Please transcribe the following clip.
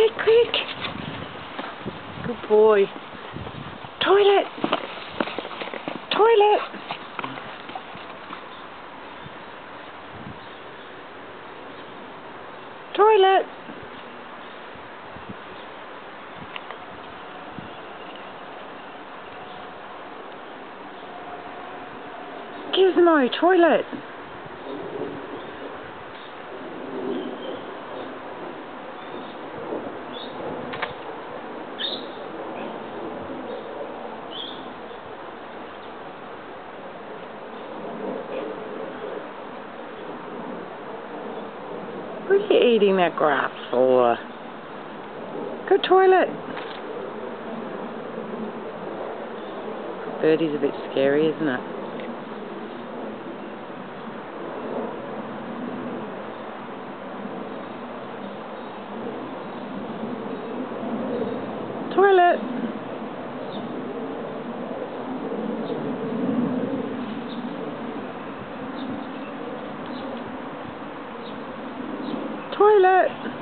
quick, quick. Good boy. Toilet. Toilet. Toilet. Gizmo, toilet. What are you eating that grass for? Go toilet. Birdie's a bit scary, isn't it? Toilet. Toilet.